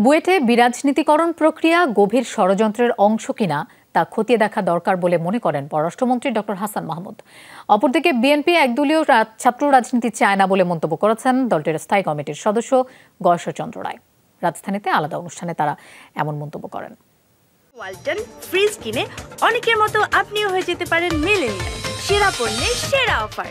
বুয়েটে বিরাজনীতিকরণ প্রক্রিয়া গভীর ষড়যন্ত্রের অংশ কিনা তা খতিয়ে দেখা দরকার বলে মনে করেন পররাষ্ট্রমন্ত্রী ডক্টর হাসান মাহমুদ। অপরদিকে বিএনপি একদলীয় ছাত্র রাজনীতি চায় না বলে মন্তব্য করেছেন দলটির স্থায়ী কমিটির সদস্য গয়েশ্বরচন্দ্র রায়। রাজধানীতে আলাদা অনুষ্ঠানে তারা এমন মন্তব্য করেন। ওয়ালটন ফ্রিজ কিনে অনেকের মতো আপনিও হয়ে যেতে পারেন মিলেনিয়াল। সেরা পণ্যের সেরা অফার।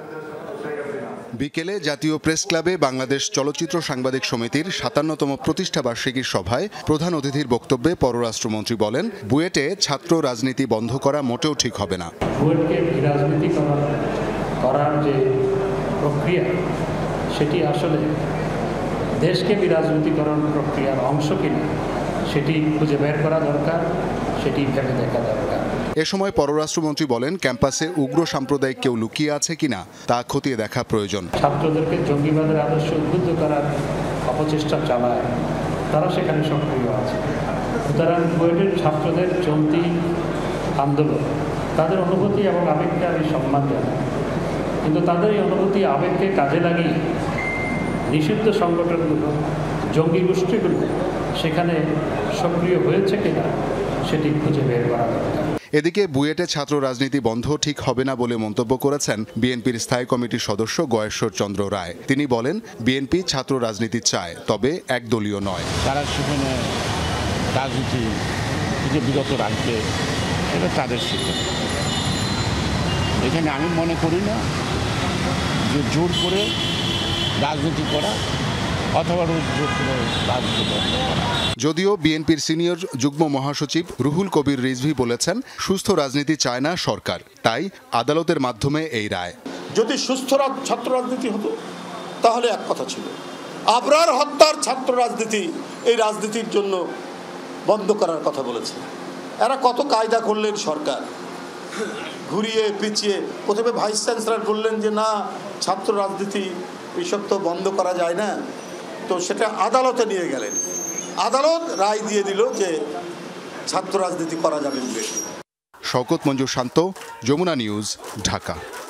বিকেলে জাতীয় প্রেস ক্লাবে বাংলাদেশ চলচ্চিত্র সাংবাদিক সমিতির ৫৭তম প্রতিষ্ঠা বার্ষিকীর সভায় প্রধান অতিথির বক্তব্যে পররাষ্ট্রমন্ত্রী বলেন, বুয়েটে ছাত্র রাজনীতি বন্ধ করা মোটেও ঠিক হবে না। বুয়েটকে বিরাজনীতি করার যে প্রক্রিয়া সেটি আসলে দেশকে বিরাজনীতিকরণ প্রক্রিয়ার অংশ কিনা সেটি খুঁজে বের করা দরকার, সেটি ভেবে দেখা দরকার। এ সময় পররাষ্ট্রমন্ত্রী বলেন, ক্যাম্পাসে উগ্র সাম্প্রদায়িক কেউ লুকিয়ে আছে কিনা তা খতিয়ে দেখা প্রয়োজন। ছাত্রদেরকে জঙ্গিবাদের আদর্শ উদ্বুদ্ধ করার অপচেষ্টা চালায়, তারা সেখানে সক্রিয় আছে। সুতরাং বুয়েটের ছাত্রদের চলতি আন্দোলন, তাদের অনুভূতি এবং আবেগকে আমি সম্মান জানাই, কিন্তু তাদের এই অনুভূতি আবেগকে কাজে লাগিয়ে নিষিদ্ধ সংগঠনগুলো, জঙ্গি গোষ্ঠীগুলো সেখানে সক্রিয় হয়েছে কিনা সেটি খুঁজে বের করা দরকার। এদিকে বুয়েটে ছাত্র রাজনীতি বন্ধ ঠিক হবে না বলে মন্তব্য করেছেন বিএনপির স্থায়ী কমিটির সদস্য গয়েশ্বরচন্দ্র রায়। তিনি বলেন, বিএনপি ছাত্র রাজনীতি চায়, তবে একদলীয় নয়। তারা সেখানে রাজনীতি থেকে বিরত রাখবে, এটা তাদের সিদ্ধান্ত। এখানে আমি মনে করি না যে জোর করে রাজনীতি করা অথবা জোর করে রাজনীতি করা। যদিও বিএনপির সিনিয়র যুগ্ম মহাসচিব রুহুল কবির রিজভী বলেছেন, সুস্থ রাজনীতি চায় না সরকার, তাই আদালতের মাধ্যমে এই রায়। যদি সুস্থ ছাত্র রাজনীতি হতো তাহলে এক কথা ছিল। আবরার হত্যার ছাত্র রাজনীতি এই রাজনীতির জন্য বন্ধ করার কথা বলেছে। এরা কত কায়দা করলেন সরকার, ঘুরিয়ে পিছিয়ে। প্রথমে ভাইস চ্যান্সেলর বললেন যে না, ছাত্র রাজনীতি এসব তো বন্ধ করা যায় না, তো সেটা আদালতে নিয়ে গেলেন। আদালত রায় দিয়ে দিল যে ছাত্র রাজনীতি করা যাবে। শওকত মঞ্জুর শান্ত, যমুনা নিউজ, ঢাকা।